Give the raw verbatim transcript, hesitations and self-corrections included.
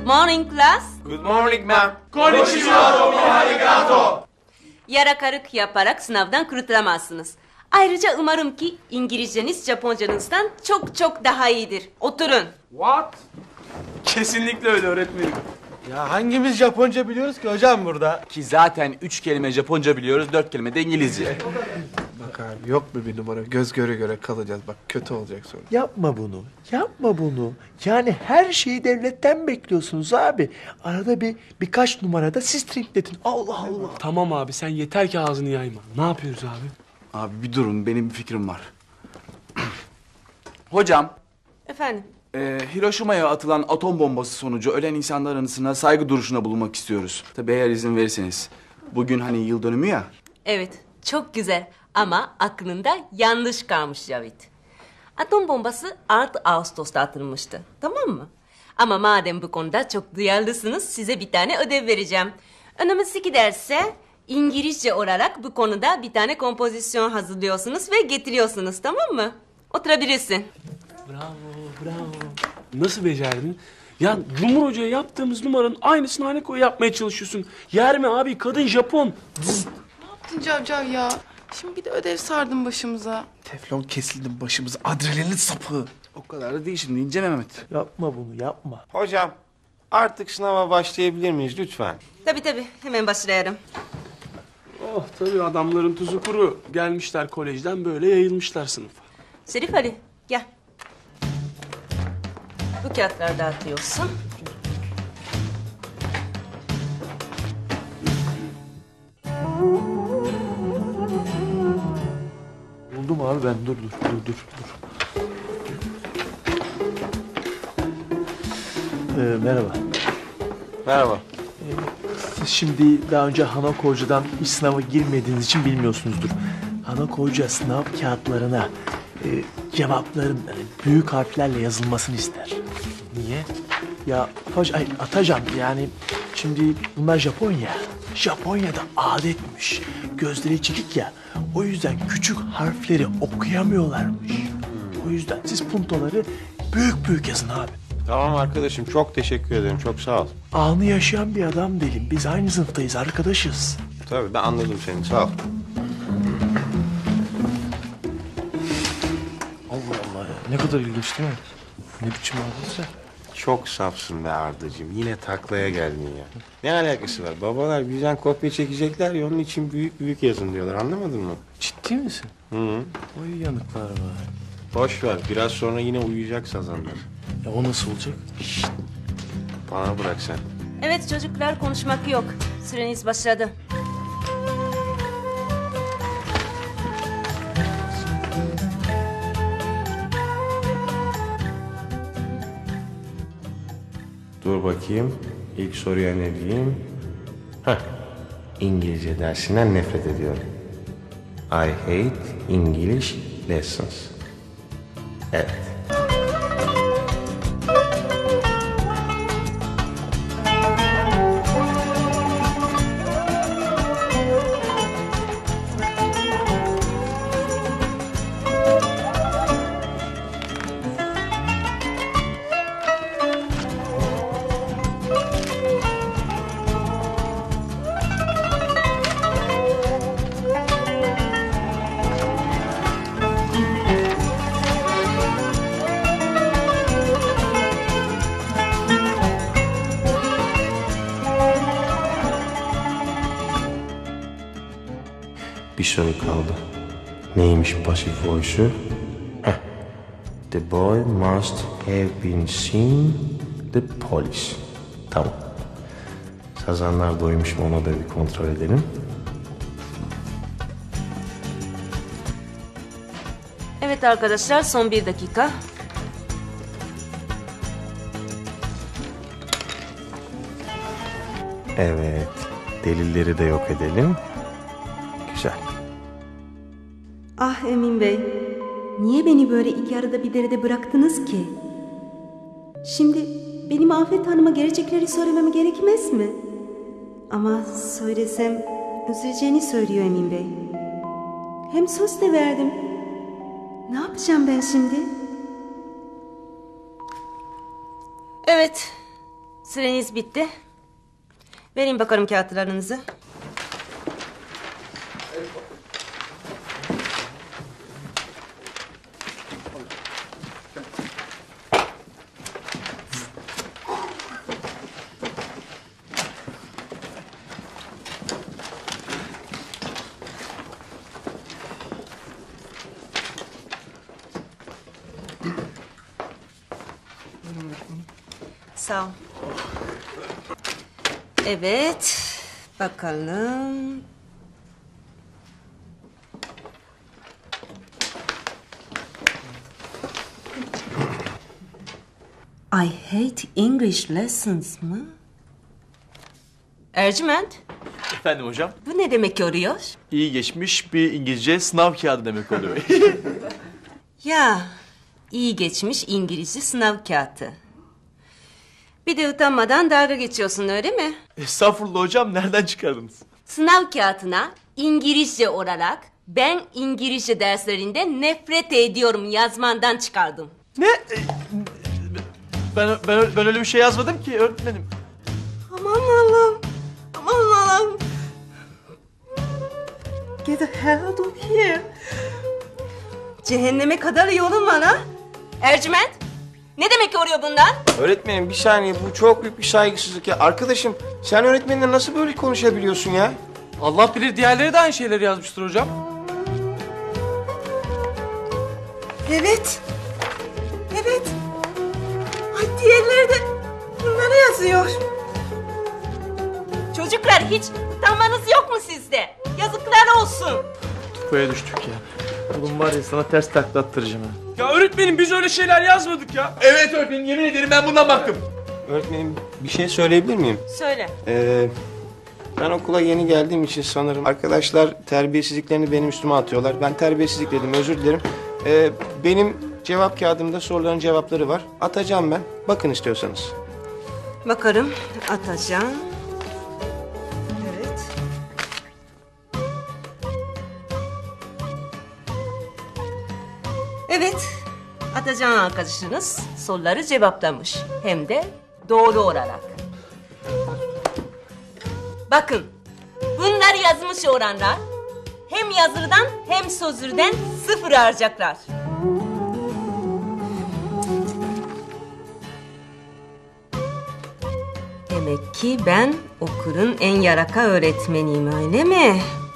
morning class. Good morning ma'am. Konnichiwa, domo arigato. Yarakarık yaparak sınavdan kurtulamazsınız. Ayrıca umarım ki İngilizceniz Japoncanızdan çok çok daha iyidir. Oturun. What? Kesinlikle öyle öğretmenim. Ya hangimiz Japonca biliyoruz ki hocam burada? Ki zaten üç kelime Japonca biliyoruz, dört kelime de İngilizce. Bak abi yok mu bir numara? Göz göre göre kalacağız. Bak kötü olacak sonra. Yapma bunu. Yapma bunu. Yani her şeyi devletten bekliyorsunuz abi. Arada bir birkaç numarada siz trinkletin. Allah Allah. Tamam abi sen yeter ki ağzını yayma. Ne yapıyoruz abi? Abi bir durun, benim bir fikrim var. Hocam, Efendim? e, Hiroşima'ya atılan atom bombası sonucu ölen insanlar anısına saygı duruşuna bulunmak istiyoruz. Tabii eğer izin verirseniz. Bugün hani yıl dönümü ya. Evet, çok güzel ama aklında yanlış kalmış Cavit. Atom bombası altı Ağustos'ta atılmıştı, tamam mı? Ama madem bu konuda çok duyarlısınız, size bir tane ödev vereceğim. Önümüzdeki derse İngilizce olarak bu konuda bir tane kompozisyon hazırlıyorsunuz ve getiriyorsunuz, tamam mı? Oturabilirsin. Bravo, bravo. Nasıl becerdin? Ya Cumhur Hoca'ya yaptığımız numaranın aynısını Haneko'ya yapmaya çalışıyorsun. Yer mi abi? Kadın Japon. Zzz. Ne yaptın Cavcav ya? Şimdi bir de ödev sardın başımıza. Teflon kesildim başımıza. Adrenalin sapı. O kadar da değil şimdi İnce Mehmet. Yapma bunu yapma. Hocam artık sınava başlayabilir miyiz lütfen? Tabii tabii, hemen başlayalım. Oh tabii adamların tuzu kuru. Gelmişler kolejden böyle yayılmışlar sınıfa. Şerif Ali, gel. Bu kağıtları dağıtıyorsun. Buldum abi ben. Dur dur dur dur. dur. Ee, merhaba. Merhaba. Siz şimdi daha önce Hanako Hoca'dan hiç sınava girmediğiniz için bilmiyorsunuzdur. Hanako Hoca sınav kağıtlarına e, cevapların yani büyük harflerle yazılmasını ister. Niye? Ya Atacan, ay, Atacan yani şimdi bunlar Japonya. Japonya'da adetmiş. Gözleri çekik ya. O yüzden küçük harfleri okuyamıyorlarmış. O yüzden siz puntoları büyük büyük yazın abi. Tamam arkadaşım çok teşekkür ederim çok sağ ol. Anı yaşayan bir adam değilim. Biz aynı sınıftayız, arkadaşız. Tabii ben anladım seni sağ ol. Allah Allah ya. Ne kadar ilginç değil mi? Ne biçim aldıysa. Çok safsın be Arda'cığım. Yine taklaya geldin ya. Ne alakası var? Babalar bizden kopya çekecekler ya onun için büyük büyük yazın diyorlar. Anlamadın mı? Ciddi misin? Hı hı. Oy yanıklar var. Boş ver. Biraz sonra yine uyuyacak sazanlar. Ya o nasıl olacak? Bana bırak sen. Evet çocuklar, konuşmak yok. Süreniz başladı. Dur bakayım. İlk soruya ne diyeyim? Heh. İngilizce dersinden nefret ediyorum. I hate English lessons. Evet. Bir soru kaldı. Neymiş pasif voice'u? Heh. The boy must have been seen the police. Tamam. Sazanlar doymuş mu ona da bir kontrol edelim. Evet arkadaşlar, son bir dakika. Evet. Delilleri de yok edelim. Güzel. Ah Emin Bey, niye beni böyle iki arada bir derede bıraktınız ki? Şimdi benim Afet Hanım'a gerçekleri söylemem gerekmez mi? Ama söylesem üzüleceğini söylüyor Emin Bey. Hem söz de verdim. Ne yapacağım ben şimdi? Evet, Süreniz bitti. Verin bakalım kağıtlarınızı. Sağ ol. Evet. Bakalım. I hate English lessons mı? Ercüment, Efendim hocam? bu ne demek oluyor? İyi geçmiş bir İngilizce sınav kağıdı demek oluyor. Ya, iyi geçmiş İngilizce sınav kağıdı. Bir de utanmadan dalga geçiyorsun öyle mi? Estağfurullah hocam, nereden çıkardınız? Sınav kağıdına İngilizce olarak ben İngilizce derslerinde nefret ediyorum yazmandan çıkardım. Ne? E, Ben, ben, ben öyle bir şey yazmadım ki öğretmenim. Aman Allah'ım, aman Allah'ım. Get the hell out of here. Cehenneme kadar yolun var ha? Ercüment, ne demek oluyor bundan? Öğretmenim bir saniye, bu çok büyük bir saygısızlık ya. Arkadaşım sen öğretmenle nasıl böyle konuşabiliyorsun ya? Allah bilir diğerleri de aynı şeyleri yazmıştır hocam. Evet. Evet. Ay diğerleri de bunları yazıyor. Çocuklar hiç utanmanız yok mu sizde? Yazıklar olsun. Kupaya düştük ya. Oğlum var ya, sana ters takla attıracağım ha. Ya öğretmenim biz öyle şeyler yazmadık ya. Evet öğretmenim, yemin ederim ben bundan baktım. Öğretmenim bir şey söyleyebilir miyim? Söyle. Ee, ben okula yeni geldiğim için sanırım arkadaşlar terbiyesizliklerini benim üstüme atıyorlar. Ben terbiyesizlik dedim, özür dilerim. Ee, benim cevap kağıdımda soruların cevapları var. Atacağım ben. Bakın istiyorsanız. Bakarım, atacağım. Evet. Evet, atacağım arkadaşınız soruları cevaplamış. Hem de doğru olarak. Bakın, bunlar yazmış olanlar hem yazıdan hem sözlüden sıfır harcaklar. Demek ki ben okulun en yaraka öğretmeniyim öyle mi?